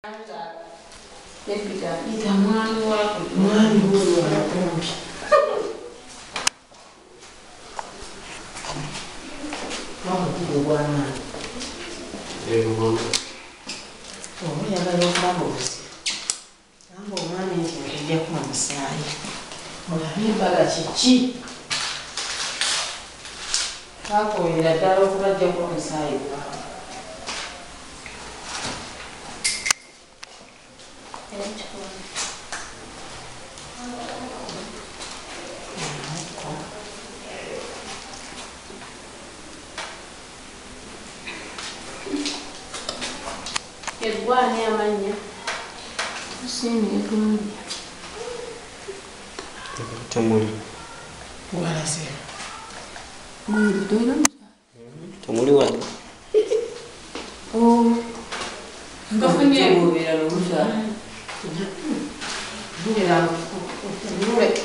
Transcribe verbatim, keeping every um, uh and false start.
Ita mwami wako mwami huyo anakumbi mama kile bwana eh mama oh ya bado kabosi ambo mwami nje kwa msai mwami baga chichi hapo ila daro kwa je kwa msai Kedwani amanya sini edwani tamuli wala si mwili doilo tamuli wa oh ngafunye bubira lumusha ngira nure